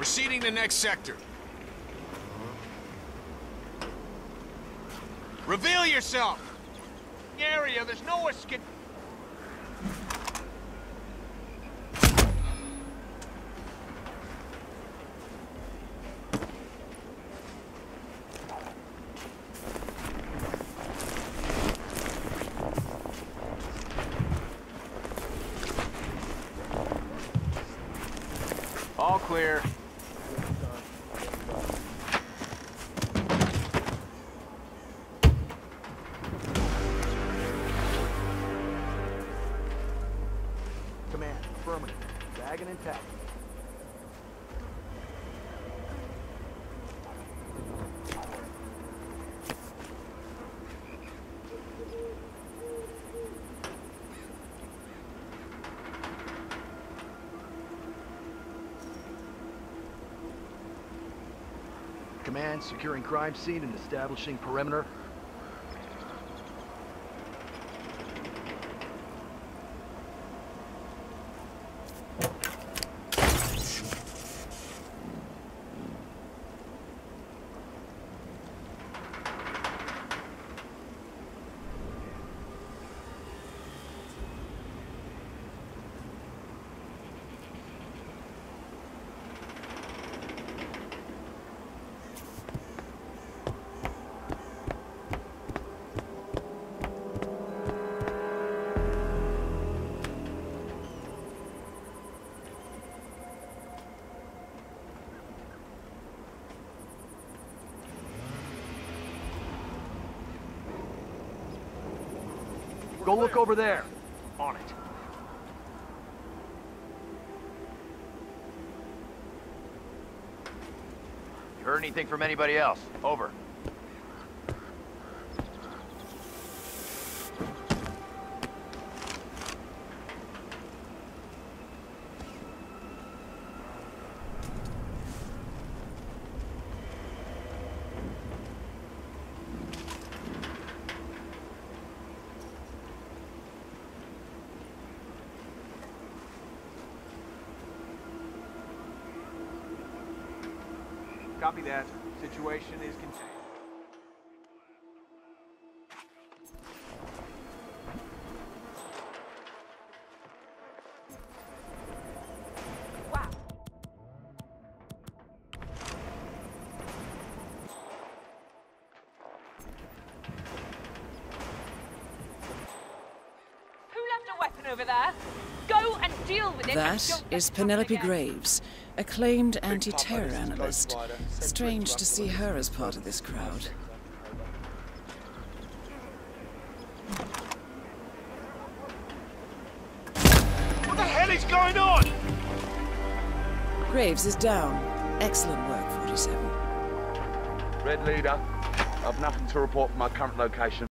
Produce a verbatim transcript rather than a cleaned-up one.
Proceeding to next sector. Reveal yourself! Area, there's no escape. All clear. Command, affirmative. Wagon intact. Command, securing crime scene and establishing perimeter. Go look over there. On it. You heard anything from anybody else? Over. Copy that. Situation is contained. Wow. Who left a weapon over there? Go and deal with it. That is Penelope Graves, acclaimed anti-terror analyst. Strange to see her as part of this crowd. What the hell is going on? Graves is down. Excellent work, forty-seven. Red Leader, I've nothing to report from my current location.